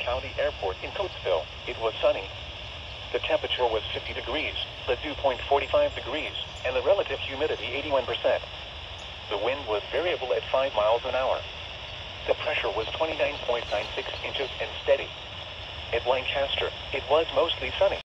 County Airport in Coatesville. It was sunny. The temperature was 50 degrees, the dew point 45 degrees, and the relative humidity 81%. The wind was variable at 5 miles an hour. The pressure was 29.96 inches and steady. At Lancaster, it was mostly sunny.